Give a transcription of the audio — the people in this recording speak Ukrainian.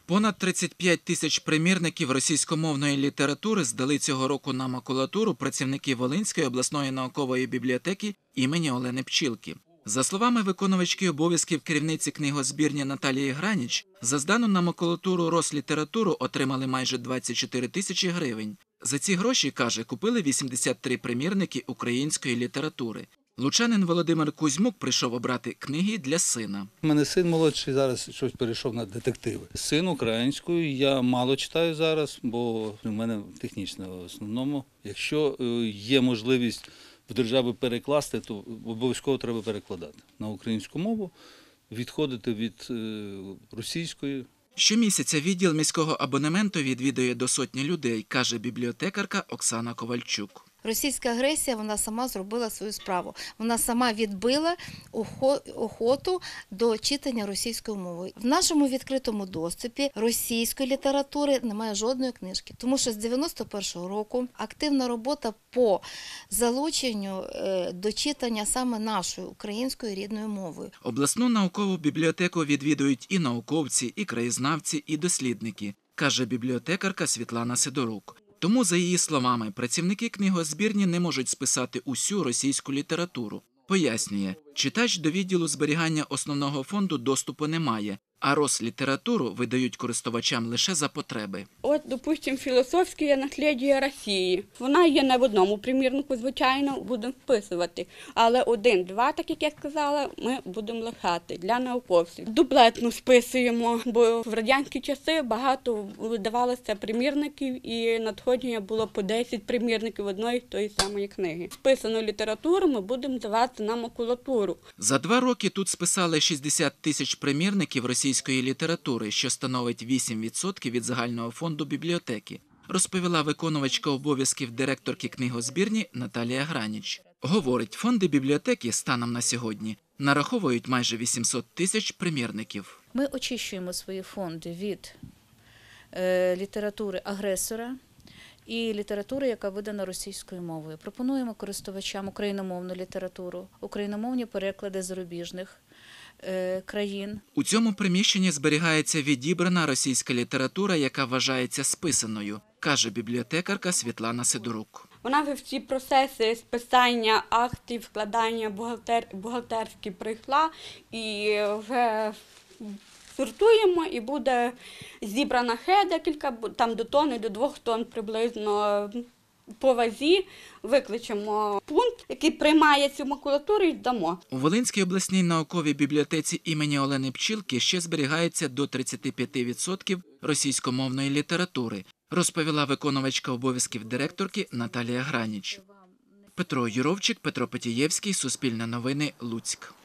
Понад 35 тисяч примірників російськомовної літератури здали цього року на макулатуру працівники Волинської обласної наукової бібліотеки імені Олени Пчілки. За словами виконувачки обов'язків керівниці книгозбірні Наталії Граніч, за здану на макулатуру Рослітературу отримали майже 24 тисячі гривень. За ці гроші, каже, купили 83 примірники української літератури. Лучанин Володимир Кузьмук прийшов обрати книги для сина. У мене син молодший зараз щось перейшов на детективи. Син українською, я мало читаю зараз, бо в мене технічне в основному. Якщо є можливість в державі перекласти, то обов'язково треба перекладати на українську мову, відходити від російської. Щомісяця відділ міського абонементу відвідує до сотні людей, каже бібліотекарка Оксана Ковальчук. Російська агресія, вона сама зробила свою справу. Вона сама відбила охоту до читання російською мовою. В нашому відкритому доступі російської літератури немає жодної книжки. Тому що з 91-го року активна робота по залученню до читання саме нашою українською рідною мовою. Обласну наукову бібліотеку відвідують і науковці, і краєзнавці, і дослідники, каже бібліотекарка Світлана Сидорук. Тому, за її словами, працівники книгозбірні не можуть списати усю російську літературу. Пояснює, читач до відділу зберігання основного фонду доступу не має, а Рослітературу видають користувачам лише за потреби. От, допустимо, філософське наслідя Росії. Вона є не в одному примірнику, звичайно, будемо вписувати. Але один-два, так як я сказала, ми будемо лишати для науковців. Дублетно списуємо, бо в радянські часи багато видавалося примірників і надходження було по 10 примірників одної тої самої книги. Списану літературу ми будемо давати на макулатуру. За 2 роки тут списали 60 тисяч примірників російської літератури, що становить 8% від загального фонду бібліотеки, розповіла виконувачка обов'язків директорки книгозбірні Наталія Граніч. Говорить, фонди бібліотеки станом на сьогодні нараховують майже 800 тисяч примірників. Ми очищуємо свої фонди від літератури агресора і літератури, яка видана російською мовою. Пропонуємо користувачам україномовну літературу, україномовні переклади зарубіжних країн. У цьому приміщенні зберігається відібрана російська література, яка вважається списаною, каже бібліотекарка Світлана Сидорук. Вона вже всі процеси списання актів, вкладання бухгалтерські пройшла і вже сортуємо, і буде зібрана декілька, там до тонни, до 2 тонн приблизно по вазі. Викличемо пункт, який приймає цю макулатуру, і дамо. У Волинській обласній науковій бібліотеці імені Олени Пчілки ще зберігається до 35% російськомовної літератури, розповіла виконувачка обов'язків директорки Наталія Граніч. Петро Юровчик, Петро Петієвський, Суспільне новини, Луцьк.